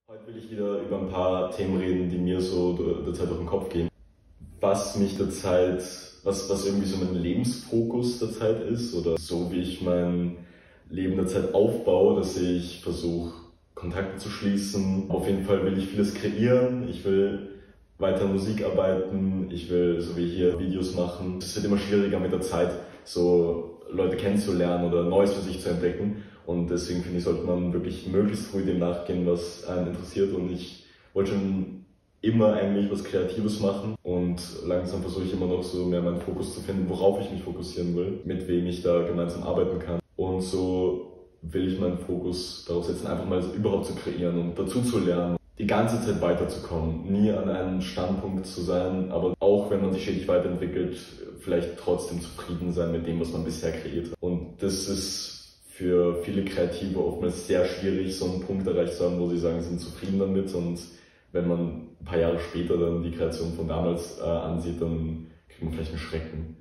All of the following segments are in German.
Heute will ich wieder über ein paar Themen reden, die mir so derzeit durch den Kopf gehen. Was mich derzeit, was irgendwie so mein Lebensfokus derzeit ist oder so wie ich mein Leben derzeit aufbaue, dass ich versuche, Kontakte zu schließen. Auf jeden Fall will ich vieles kreieren. Ich will weiter Musik arbeiten. Ich will, so wie hier, Videos machen. Es wird immer schwieriger mit der Zeit, so Leute kennenzulernen oder Neues für sich zu entdecken. Und deswegen finde ich, sollte man wirklich möglichst früh dem nachgehen, was einen interessiert. Und ich wollte schon immer eigentlich was Kreatives machen. Und langsam versuche ich immer noch so mehr meinen Fokus zu finden, worauf ich mich fokussieren will, mit wem ich da gemeinsam arbeiten kann. Und so will ich meinen Fokus darauf setzen, einfach mal überhaupt zu kreieren und dazu zu lernen, die ganze Zeit weiterzukommen, nie an einem Standpunkt zu sein, aber auch wenn man sich stetig weiterentwickelt, vielleicht trotzdem zufrieden sein mit dem, was man bisher kreiert hat. Und das ist für viele Kreative oftmals sehr schwierig, so einen Punkt erreicht zu haben, wo sie sagen, sie sind zufrieden damit. Und wenn man ein paar Jahre später dann die Kreation von damals ansieht, dann kriegt man vielleicht einen Schrecken.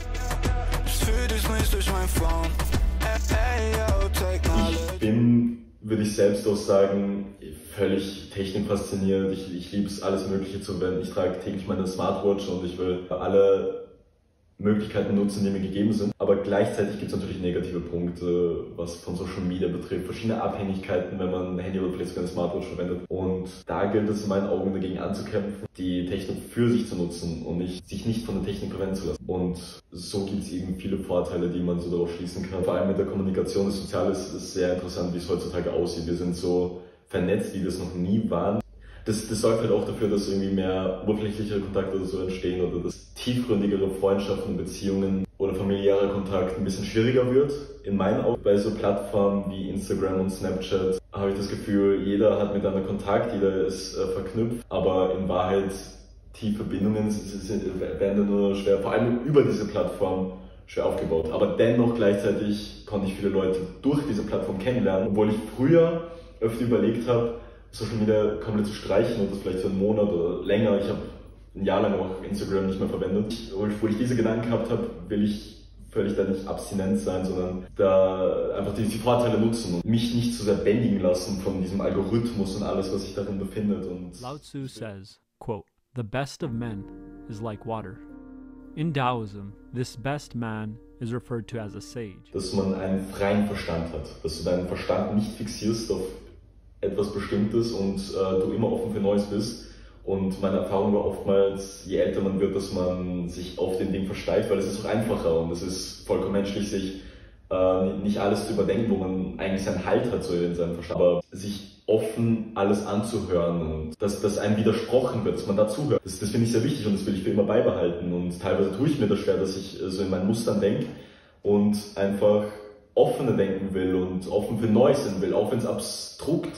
Ich bin, würde ich selbst auch sagen, völlig technikfasziniert. Ich liebe es, alles Mögliche zu verwenden. Ich trage täglich meine Smartwatch und ich will alle Möglichkeiten nutzen, die mir gegeben sind. Aber gleichzeitig gibt es natürlich negative Punkte, was von Social Media betrifft. Verschiedene Abhängigkeiten, wenn man ein Handy oder vielleicht sogar eine Smartwatch verwendet. Und da gilt es in meinen Augen dagegen anzukämpfen, die Technik für sich zu nutzen und sich nicht von der Technik verwenden zu lassen. Und so gibt es eben viele Vorteile, die man so darauf schließen kann. Vor allem mit der Kommunikation, das Soziale ist sehr interessant, wie es heutzutage aussieht. Wir sind so vernetzt, wie wir es noch nie waren. Das sorgt halt auch dafür, dass irgendwie mehr oberflächlichere Kontakte oder so entstehen oder dass tiefgründigere Freundschaften und Beziehungen oder familiärer Kontakt ein bisschen schwieriger wird. In meinen Augen bei so Plattformen wie Instagram und Snapchat habe ich das Gefühl, jeder hat miteinander Kontakt, jeder ist verknüpft, aber in Wahrheit tiefe Bindungen werden dann nur schwer, vor allem über diese Plattform schwer aufgebaut. Aber dennoch gleichzeitig konnte ich viele Leute durch diese Plattform kennenlernen, obwohl ich früher öfter überlegt habe, Social Media komplett zu streichen und das vielleicht für einen Monat oder länger. Ich habe ein Jahr lang auch Instagram nicht mehr verwendet. Obwohl ich diese Gedanken gehabt habe, will ich völlig da nicht abstinent sein, sondern da einfach die Vorteile nutzen und mich nicht zu sehr bändigen lassen von diesem Algorithmus und alles, was sich darin befindet. Und Lao Tzu says, quote, "The best of men is like water." In Taoism, this best man is referred to as a sage. Dass man einen freien Verstand hat, dass du deinen Verstand nicht fixierst auf etwas Bestimmtes und du immer offen für Neues bist. Und meine Erfahrung war oftmals, je älter man wird, dass man sich auf den Ding versteift, weil es ist auch einfacher und es ist vollkommen menschlich, sich nicht alles zu überdenken, wo man eigentlich seinen Halt hat so in seinem Verstand, aber sich offen alles anzuhören und dass einem widersprochen wird, dass man dazuhört. Das finde ich sehr wichtig und das will ich für immer beibehalten und teilweise tue ich mir das schwer, dass ich so in meinen Mustern denke und einfach offener denken will und offen für Neues sein will, auch wenn es abstrukt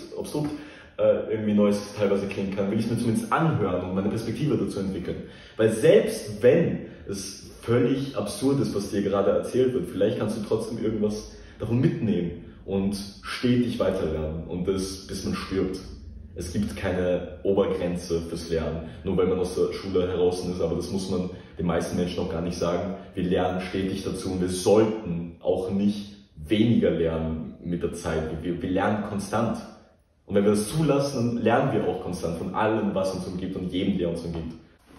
irgendwie Neues teilweise klingen kann, will ich es mir zumindest anhören und meine Perspektive dazu entwickeln. Weil selbst wenn es völlig absurd ist, was dir gerade erzählt wird, vielleicht kannst du trotzdem irgendwas davon mitnehmen und stetig weiterlernen und das, bis man stirbt. Es gibt keine Obergrenze fürs Lernen, nur weil man aus der Schule heraus ist, aber das muss man den meisten Menschen auch gar nicht sagen. Wir lernen stetig dazu und wir sollten auch nicht weniger lernen mit der Zeit. Wir lernen konstant. Und wenn wir das zulassen, dann lernen wir auch konstant von allem, was uns umgibt und jedem, der uns umgibt.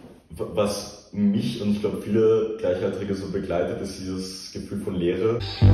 Was mich und ich glaube viele Gleichaltrige so begleitet, ist dieses Gefühl von Leere.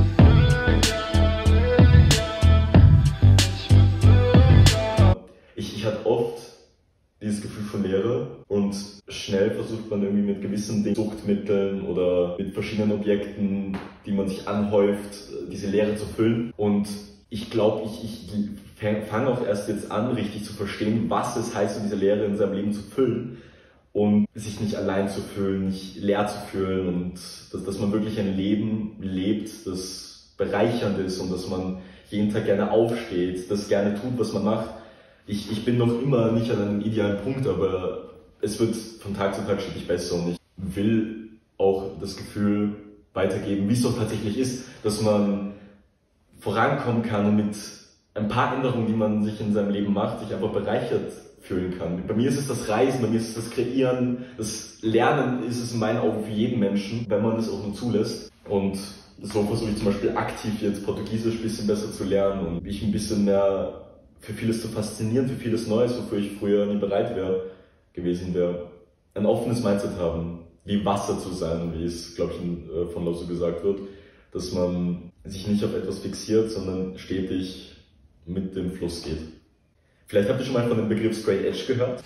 Ich hatte oft dieses Gefühl von Leere und schnell versucht man irgendwie mit gewissen Dingen, Suchtmitteln oder mit verschiedenen Objekten, die man sich anhäuft, diese Leere zu füllen. Und ich glaube, ich fange auch erst jetzt an, richtig zu verstehen, was es heißt, diese Leere in seinem Leben zu füllen und sich nicht allein zu fühlen, nicht leer zu fühlen und dass man wirklich ein Leben lebt, das bereichernd ist und dass man jeden Tag gerne aufsteht, das gerne tut, was man macht. Ich bin noch immer nicht an einem idealen Punkt, aber es wird von Tag zu Tag stetig besser und ich will auch das Gefühl weitergeben, wie es doch tatsächlich ist, dass man vorankommen kann und mit ein paar Änderungen, die man sich in seinem Leben macht, sich einfach bereichert fühlen kann. Bei mir ist es das Reisen, bei mir ist es das Kreieren, das Lernen ist es in meinen Augen für jeden Menschen, wenn man es auch nur zulässt. Und so versuche ich zum Beispiel aktiv jetzt Portugiesisch ein bisschen besser zu lernen und mich ein bisschen mehr für vieles zu faszinieren, für vieles Neues, wofür ich früher nie bereit gewesen wäre. Ein offenes Mindset haben, wie Wasser zu sein, wie es, glaube ich, von Loso gesagt wird, dass man sich nicht auf etwas fixiert, sondern stetig mit dem Fluss geht. Vielleicht habt ihr schon mal von dem Begriff Straight Edge gehört.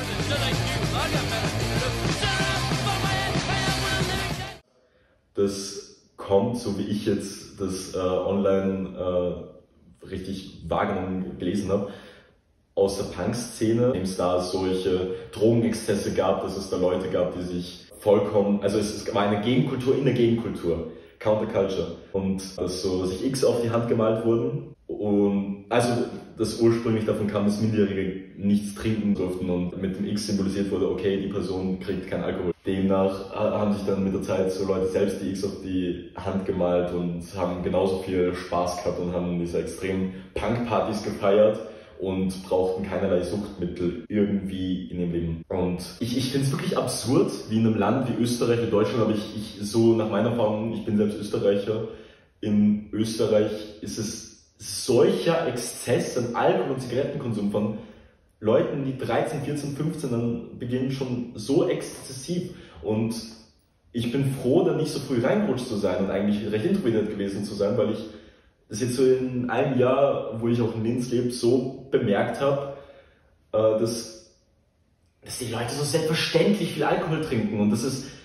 Das kommt, so wie ich jetzt das online richtig wahrgenommen gelesen habe, aus der Punk-Szene, in dem es da solche Drogenexzesse gab, dass es da Leute gab, die sich vollkommen, also es war eine Gegenkultur in der Gegenkultur, Counterculture, und dass so sich X auf die Hand gemalt wurden und also das ursprünglich davon kam, dass Minderjährige nichts trinken durften und mit dem X symbolisiert wurde, okay, die Person kriegt keinen Alkohol. Demnach haben sich dann mit der Zeit so Leute selbst die X auf die Hand gemalt und haben genauso viel Spaß gehabt und haben diese extremen Punk-Partys gefeiert und brauchten keinerlei Suchtmittel irgendwie in ihrem Leben. Und ich finde es wirklich absurd, wie in einem Land wie Österreich, wie Deutschland, aber ich so nach meiner Erfahrung, ich bin selbst Österreicher, in Österreich ist es solcher Exzess an Alkohol- und Zigarettenkonsum von Leuten, die 13, 14, 15 dann beginnen, schon so exzessiv. Und ich bin froh, da nicht so früh reingerutscht zu sein und eigentlich recht introvertiert gewesen zu sein, weil ich das jetzt so in einem Jahr, wo ich auch in Linz lebe, so bemerkt habe, dass die Leute so selbstverständlich viel Alkohol trinken und das ist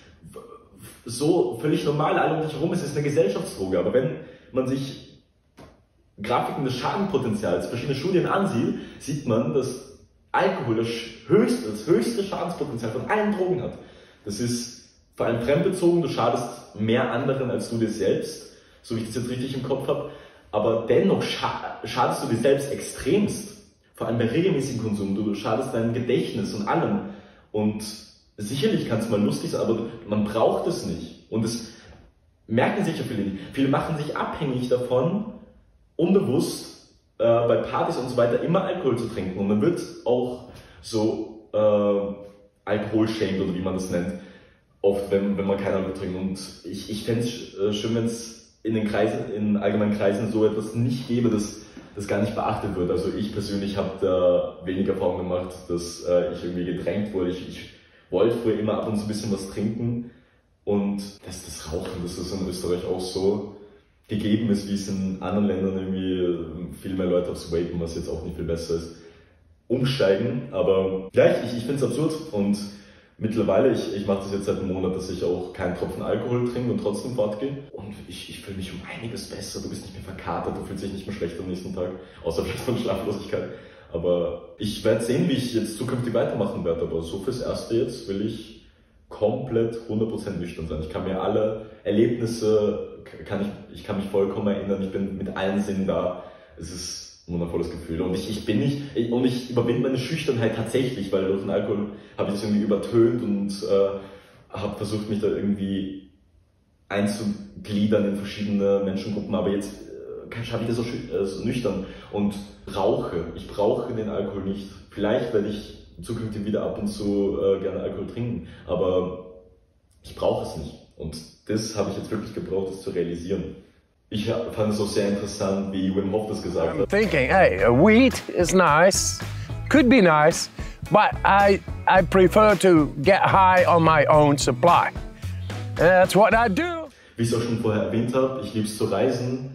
so völlig normal, alle um dich herum, es ist eine Gesellschaftsdroge. Aber wenn man sich Grafiken des Schadenpotenzials, verschiedene Studien ansieht, sieht man, dass Alkohol das höchste Schadenspotenzial von allen Drogen hat. Das ist vor allem fremdbezogen, du schadest mehr anderen als du dir selbst, so wie ich das jetzt richtig im Kopf habe, aber dennoch schadest du dir selbst extremst, vor allem bei regelmäßigem Konsum, du schadest deinem Gedächtnis und allem. Und sicherlich kann es mal lustig sein, aber man braucht es nicht. Und das merken sicher viele nicht. Viele machen sich abhängig davon, unbewusst bei Partys und so weiter immer Alkohol zu trinken. Und man wird auch so Alkohol-shamed oder wie man das nennt, oft wenn man keinen Alkohol trinkt. Und ich fände es schön, wenn es in allgemeinen Kreisen so etwas nicht gäbe, das gar nicht beachtet wird. Also ich persönlich habe da wenig Erfahrung gemacht, dass ich irgendwie gedrängt wurde. Ich wollte früher immer ab und zu ein bisschen was trinken. Und das Rauchen, das ist in Österreich auch so gegeben ist, wie es in anderen Ländern irgendwie viel mehr Leute aufs Vapen, was jetzt auch nicht viel besser ist, umsteigen. Aber ja, ich finde es absurd und mittlerweile, ich mache das jetzt seit einem Monat, dass ich auch keinen Tropfen Alkohol trinke und trotzdem fortgehe. Und ich fühle mich um einiges besser, du bist nicht mehr verkatert, du fühlst dich nicht mehr schlecht am nächsten Tag, außer vielleicht von Schlaflosigkeit. Aber ich werde sehen, wie ich jetzt zukünftig weitermachen werde, aber so fürs Erste jetzt will ich komplett 100% nüchtern sein. Ich kann mir alle Erlebnisse, ich kann mich vollkommen erinnern, ich bin mit allen Sinnen da. Es ist ein wundervolles Gefühl. Und ich überwinde meine Schüchternheit tatsächlich, weil durch den Alkohol habe ich das irgendwie übertönt und habe versucht, mich da irgendwie einzugliedern in verschiedene Menschengruppen. Aber jetzt schaffe ich das so nüchtern und rauche. Ich brauche den Alkohol nicht. Vielleicht werde ich zukünftig wieder ab und zu gerne Alkohol trinken, aber ich brauche es nicht. Und das habe ich jetzt wirklich gebraucht, das zu realisieren. Ich fand es auch sehr interessant, wie Wim Hof das gesagt hat. Thinking, hey, a weed is nice, could be nice, but I prefer to get high on my own supply. That's what I do. Wie ich es auch schon vorher erwähnt habe, ich liebe es zu reisen.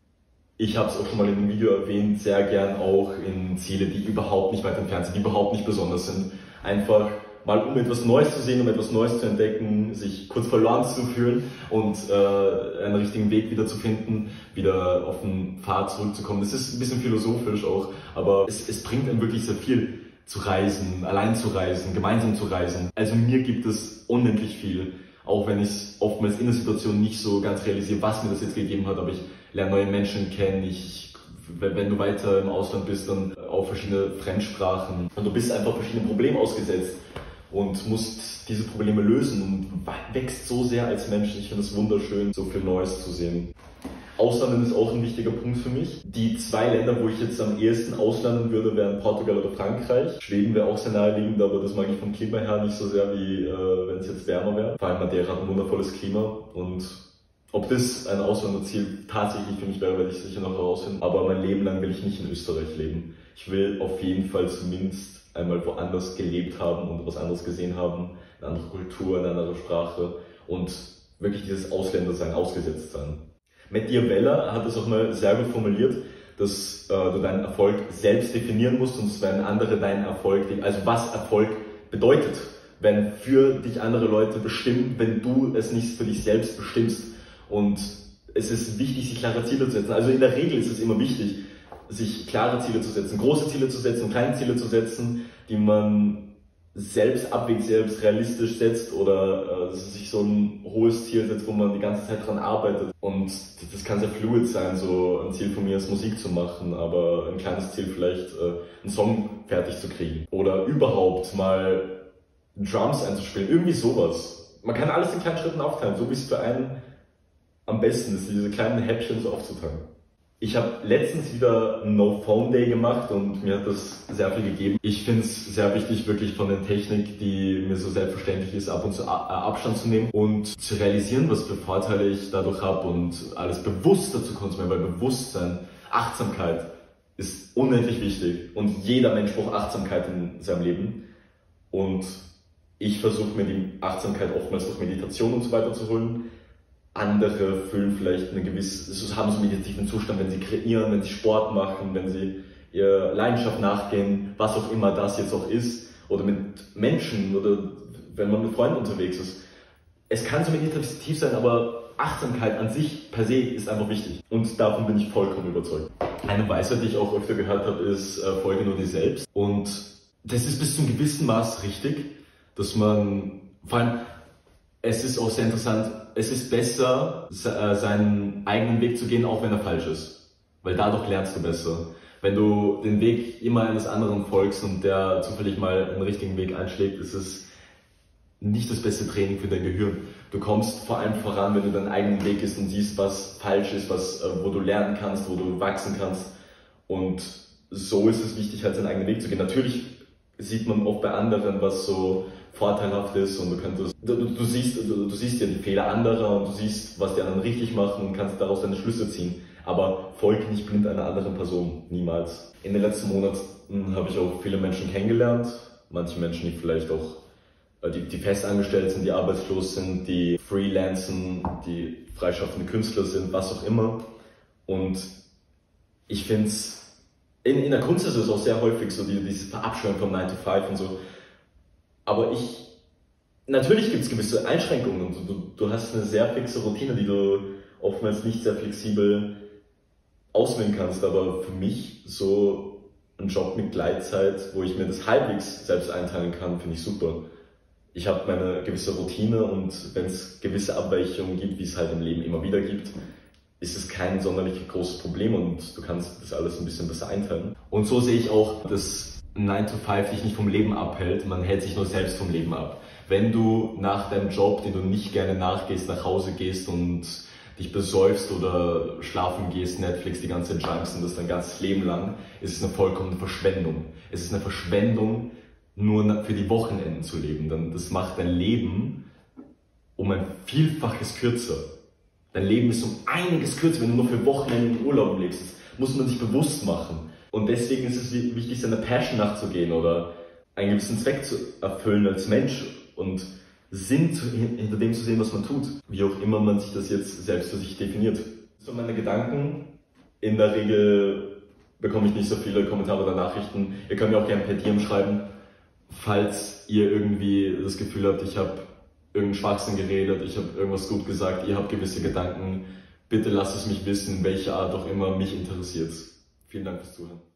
Ich habe es auch schon mal in einem Video erwähnt, sehr gern auch in Ziele, die überhaupt nicht weit entfernt sind, die überhaupt nicht besonders sind. Einfach mal um etwas Neues zu sehen, um etwas Neues zu entdecken, sich kurz verloren zu fühlen und einen richtigen Weg wieder zu finden, wieder auf den Pfad zurückzukommen. Das ist ein bisschen philosophisch auch, aber es bringt einem wirklich sehr viel zu reisen, allein zu reisen, gemeinsam zu reisen. Also mir gibt es unendlich viel, auch wenn ich es oftmals in der Situation nicht so ganz realisiere, was mir das jetzt gegeben hat, aber ich lerne neue Menschen kennen, wenn du weiter im Ausland bist, dann auch verschiedene Fremdsprachen und du bist einfach verschiedenen Problemen ausgesetzt und musst diese Probleme lösen und wächst so sehr als Mensch. Ich finde es wunderschön, so viel Neues zu sehen. Auswandern ist auch ein wichtiger Punkt für mich. Die zwei Länder, wo ich jetzt am ehesten auswandern würde, wären Portugal oder Frankreich. Schweden wäre auch sehr naheliegend, aber das mag ich vom Klima her nicht so sehr, wie wenn es jetzt wärmer wäre. Vor allem Madeira hat ein wundervolles Klima und Ob das ein Auswanderziel tatsächlich für mich wäre, werde ich sicher noch herausfinden. Aber mein Leben lang will ich nicht in Österreich leben. Ich will auf jeden Fall zumindest einmal woanders gelebt haben und was anderes gesehen haben, eine andere Kultur, eine andere Sprache und wirklich dieses Ausländersein, ausgesetzt sein. Mattia Weller hat es auch mal sehr gut formuliert, dass du deinen Erfolg selbst definieren musst und es werden andere deinen Erfolg, also was Erfolg bedeutet, wenn für dich andere Leute bestimmen, wenn du es nicht für dich selbst bestimmst. Und es ist wichtig, sich klare Ziele zu setzen. Also in der Regel ist es immer wichtig, sich klare Ziele zu setzen, große Ziele zu setzen, kleine Ziele zu setzen, die man selbst abwägt, selbst realistisch setzt oder sich so ein hohes Ziel setzt, wo man die ganze Zeit dran arbeitet. Und das kann sehr fluid sein, so ein Ziel von mir ist Musik zu machen, aber ein kleines Ziel vielleicht einen Song fertig zu kriegen. Oder überhaupt mal Drums einzuspielen, irgendwie sowas. Man kann alles in kleinen Schritten aufteilen, so wie es für einen am besten ist, diese kleinen Häppchen so aufzuteilen. Ich habe letztens wieder einen No-Phone-Day gemacht und mir hat das sehr viel gegeben. Ich finde es sehr wichtig, wirklich von der Technik, die mir so selbstverständlich ist, ab und zu Abstand zu nehmen und zu realisieren, was für Vorteile ich dadurch habe und alles bewusster zu konsumieren, weil Bewusstsein, Achtsamkeit ist unendlich wichtig und jeder Mensch braucht Achtsamkeit in seinem Leben. Und ich versuche mir die Achtsamkeit oftmals durch Meditation und so weiter zu holen. Andere fühlen vielleicht haben so einen meditativen Zustand, wenn sie kreieren, wenn sie Sport machen, wenn sie ihrer Leidenschaft nachgehen, was auch immer das jetzt auch ist, oder mit Menschen oder wenn man mit Freunden unterwegs ist. Es kann so meditativ sein, aber Achtsamkeit an sich per se ist einfach wichtig und davon bin ich vollkommen überzeugt. Eine Weisheit, die ich auch öfter gehört habe, ist folge nur dir selbst und das ist bis zu einem gewissen Maß richtig, dass man, vor allem, es ist auch sehr interessant, es ist besser, seinen eigenen Weg zu gehen, auch wenn er falsch ist. Weil dadurch lernst du besser. Wenn du den Weg immer eines anderen folgst und der zufällig mal einen richtigen Weg einschlägt, ist es nicht das beste Training für dein Gehirn. Du kommst vor allem voran, wenn du deinen eigenen Weg gehst und siehst, was falsch ist, wo du lernen kannst, wo du wachsen kannst. Und so ist es wichtig, halt seinen eigenen Weg zu gehen. Natürlich sieht man oft bei anderen, was so vorteilhaft ist und du siehst ja die Fehler anderer und du siehst, was die anderen richtig machen und kannst daraus deine Schlüsse ziehen. Aber folge nicht blind einer anderen Person, niemals. In den letzten Monaten habe ich auch viele Menschen kennengelernt, manche Menschen, die vielleicht auch die festangestellt sind, die arbeitslos sind, die freelancen, die freischaffende Künstler sind, was auch immer. Und ich finde es, in der Kunst ist es auch sehr häufig so, diese Verabschiedung von 9 to 5 und so. Aber natürlich gibt es gewisse Einschränkungen und du hast eine sehr fixe Routine, die du oftmals nicht sehr flexibel auswählen kannst. Aber für mich so ein Job mit Gleitzeit, wo ich mir das halbwegs selbst einteilen kann, finde ich super. Ich habe meine gewisse Routine und wenn es gewisse Abweichungen gibt, wie es halt im Leben immer wieder gibt, ist es kein sonderlich großes Problem und du kannst das alles ein bisschen besser einteilen. Und so sehe ich auch, dass 9 to 5 dich nicht vom Leben abhält, man hält sich nur selbst vom Leben ab. Wenn du nach deinem Job, den du nicht gerne nachgehst, nach Hause gehst und dich besäufst oder schlafen gehst, Netflix die ganze Zeit junkst und das dein ganzes Leben lang, ist es eine vollkommene Verschwendung. Es ist eine Verschwendung, nur für die Wochenenden zu leben. Denn das macht dein Leben um ein Vielfaches kürzer. Dein Leben ist um einiges kürzer, wenn du nur für Wochenenden in Urlaub lebst. Das muss man sich bewusst machen. Und deswegen ist es wichtig, seiner Passion nachzugehen oder einen gewissen Zweck zu erfüllen als Mensch und Sinn hinter dem zu sehen, was man tut. Wie auch immer man sich das jetzt selbst für sich definiert. So meine Gedanken. In der Regel bekomme ich nicht so viele Kommentare oder Nachrichten. Ihr könnt mir auch gerne per DM schreiben, falls ihr irgendwie das Gefühl habt, ich habe irgendeinen Schwachsinn geredet, ich habe irgendwas gut gesagt, ihr habt gewisse Gedanken. Bitte lasst es mich wissen, welche Art auch immer mich interessiert. Vielen Dank fürs Zuhören.